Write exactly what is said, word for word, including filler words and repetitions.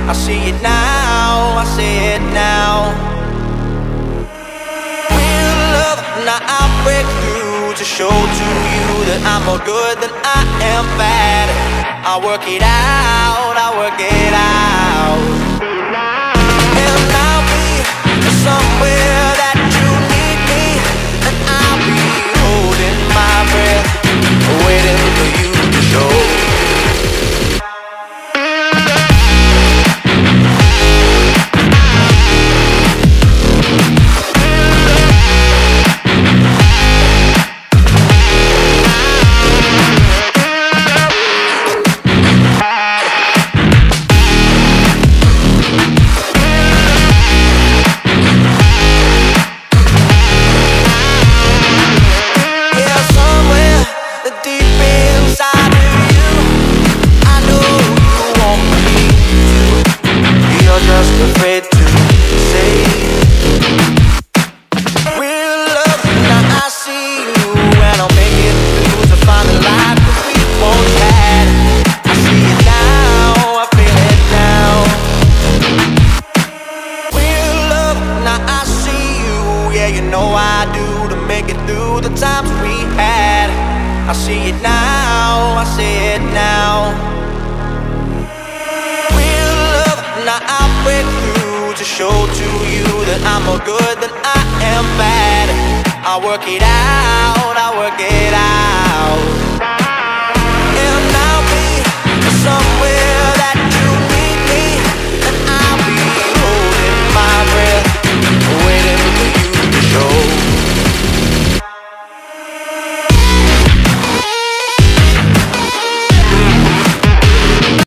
I see it now, I see it now. Real love, now I'll break through to show to you that I'm more good than I am bad. I work it out, I work it out. And I'll be somewhere that you need me, and I'll be holding my breath, waiting for you to show. Afraid to say real love, now I see you, and I'll make it through to find the life that we once had. I see it now, I feel it now. Real love, now I see you, yeah, you know I do, to make it through the times we had. I see it now, I see it now. Real love, now I'll break through to show to you that I'm more good than I am bad. I work it out, I work it